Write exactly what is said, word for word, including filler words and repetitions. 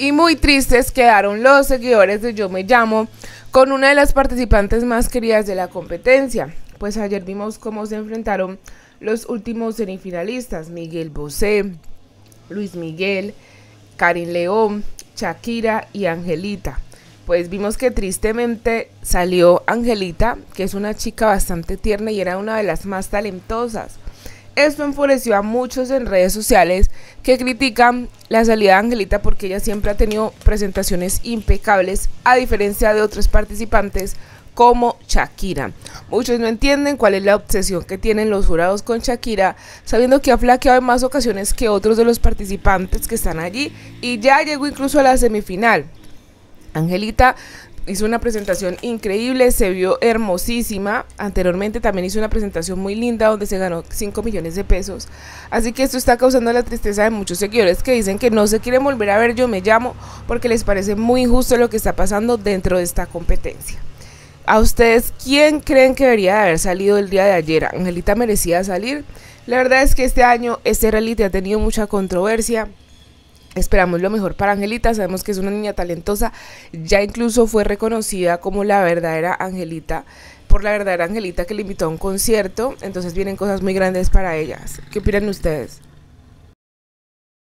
Y muy tristes quedaron los seguidores de Yo Me Llamo con una de las participantes más queridas de la competencia. Pues ayer vimos cómo se enfrentaron los últimos semifinalistas: Miguel Bosé, Luis Miguel, Karin León, Shakira y Angelita. Pues vimos que tristemente salió Angelita, que es una chica bastante tierna y era una de las más talentosas. Esto enfureció a muchos en redes sociales que critican la salida de Angelita porque ella siempre ha tenido presentaciones impecables, a diferencia de otros participantes como Shakira. Muchos no entienden cuál es la obsesión que tienen los jurados con Shakira, sabiendo que ha flaqueado en más ocasiones que otros de los participantes que están allí y ya llegó incluso a la semifinal. Angelita hizo una presentación increíble, se vio hermosísima. Anteriormente también hizo una presentación muy linda donde se ganó cinco millones de pesos. Así que esto está causando la tristeza de muchos seguidores que dicen que no se quieren volver a ver Yo Me Llamo porque les parece muy injusto lo que está pasando dentro de esta competencia. ¿A ustedes quién creen que debería de haber salido el día de ayer? ¿Angelita merecía salir? La verdad es que este año este reality ha tenido mucha controversia. Esperamos lo mejor para Angelita, sabemos que es una niña talentosa, ya incluso fue reconocida como la verdadera Angelita, por la verdadera Angelita que le invitó a un concierto, entonces vienen cosas muy grandes para ellas. ¿Qué opinan ustedes?